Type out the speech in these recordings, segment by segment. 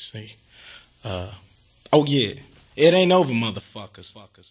See. Oh yeah. It ain't over, motherfuckers.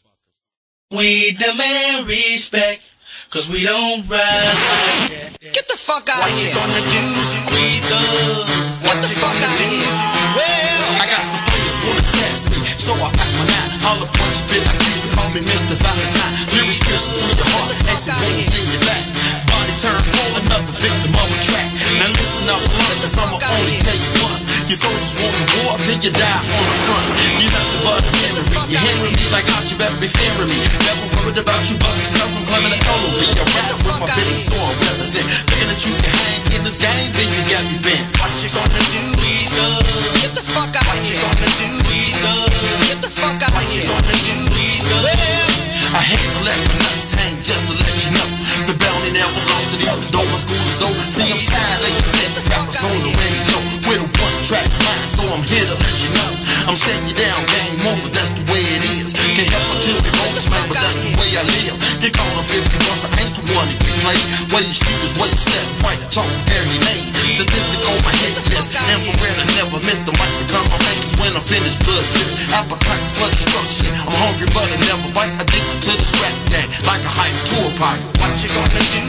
We demand respect, cause we don't ride like that. Get the fuck out of here. What you gonna do? We do. What the fuck out of here. Well, I got some players wanna test me, so I pack my nine. All the punch spit like you can call me Mr. Valentine. Lyrics piercing through your heart, exit wounds in your back. Body turn cold, another victim of a track. Now listen up, cause I'ma only tell you once. Your soldiers want the war, then you die on the front. You're nothing but a memory. You're hearing me like out, you better be fearing me. Never worried about you buckets, come from climbing the LOV. I rap with my bidding, so I represent. Thinking that you can hang in this game, then you got me bent. What you gonna do? Get the fuck out of here. What you gonna do? Get the fuck out of here. What you gonna do? I hate to let my nuts hang just to let you know. The bounty never lost it, even though my school is over. See, I'm tired of you fat rappers on the radio with a one-track mind, so I'm here to let you know. I'm setting you down, game over, that's the way it is. Can't help until we roll this man, but that's the way I live. Get caught up if you bust, I ain't the one to be played. Where you sleep is where you step, right, talk to carry name. Statistic on my hit list, infrared I never miss. The mic become my fingers when I finish blood drip. Appetite for destruction, I'm hungry but I never bite. Addicted to this rap game, like a hype tour pipe. What you gonna do?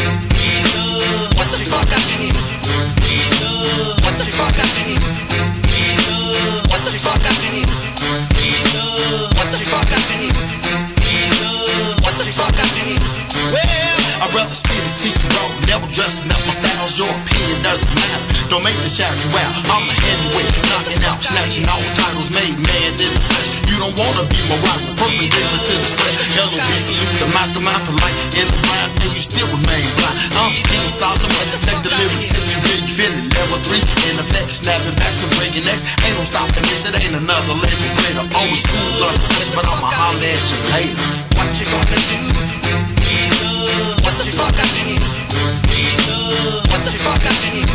What the fuck out of here? What the fuck out of here? What the fuck out of here? What the fuck out of here? What the fuck out of here? Well, I'd rather spit it to you raw, never dressing up my styles. Your opinion doesn't matter. Don't make this shout you out. I'm a heavyweight, knocking out, snatching all titles, made man in the flesh. You don't wanna be my rival, perpendicular to the square. LOB salute the mastermind, polite in the rhyme, and you still remain blind. I'm King Solomon, check the lyrics if you really feel it. Level 3 in effect, snapping backs and breaking necks. Ain't no stopping this, it ain't another label greater. Always cool up, but I'ma holler at you later. What you gonna do? What the fuck out of here? What the fuck out of here?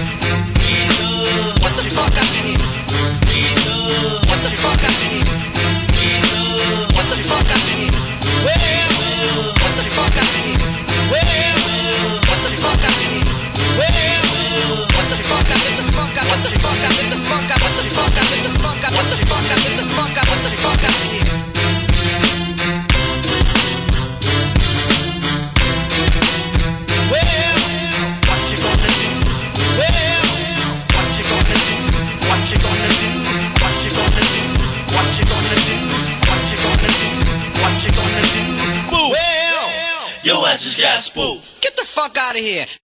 What the fuck out of here? What the fuck out of here? What the fuck out of here? What the fuck out of here? What the fuck out of here? What the fuck out? Get the fuck out! What the fuck out? Get the fuck out! What the fuck out? Get the fuck out! What the fuck out? Get the fuck out! What the fuck out of here? What you gonna do? What you gonna do? What you gonna do? What you gonna do? What you gonna do? What you gonna do? What you gonna do? Your ass just got spooked. Get the fuck out of here.